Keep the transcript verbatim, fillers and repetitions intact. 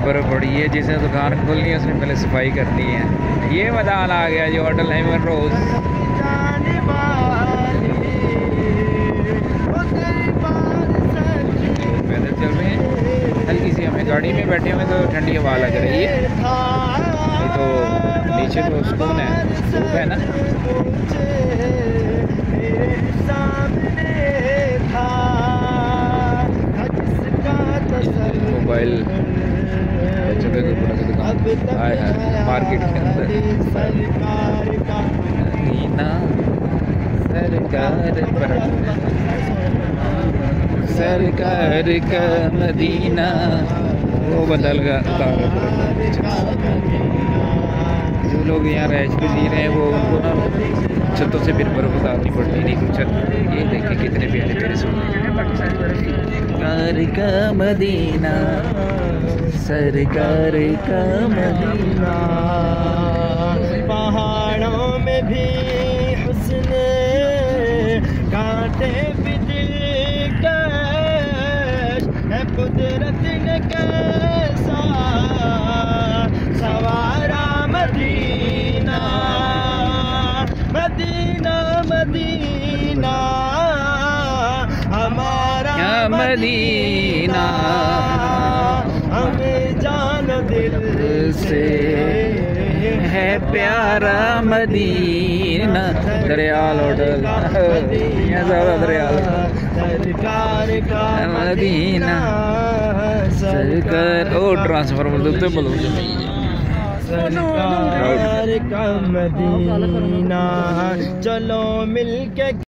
बर्फ़ पड़ी है। जिसने दुकान खोलनी है उसने पहले सफाई करनी है। ये मैदान आ गया जो होटल हेमन रोज। पैदल चल रहे हैं, हल्की सी हमें गाड़ी में बैठे हुए तो ठंडी हवा लग रही है। नहीं तो नीचे तो सुकून है, धूप है ना। मोबाइल बच्चों के कपड़ों की दुकान आए हैं मार्केट के अंदर। मदीना सरकार सरकार का मदीना, वो बदल गया। जो लोग यहाँ रैश पे जी रहे हैं वो उनको ना छतों से फिर बर्फ उतारनी पड़ती नहीं। कुछ ये देखें कितने प्यारे प्यारे सरकार का मदीना, सरकार का मदीना। पहाड़ों में भी हुस्न, कांटे भी दिलकश है। कुदरत ने कैसा सवारा मदीना, मदीना मदीना हमारा मदीना। हमें जान दिल से है प्यारा मदीना। दरियाल होटल दरियाल सरकार का मदीना, सरकार ओ ट्रांसफार्मर तो बोलो सरकार का मदीना। चलो मिलके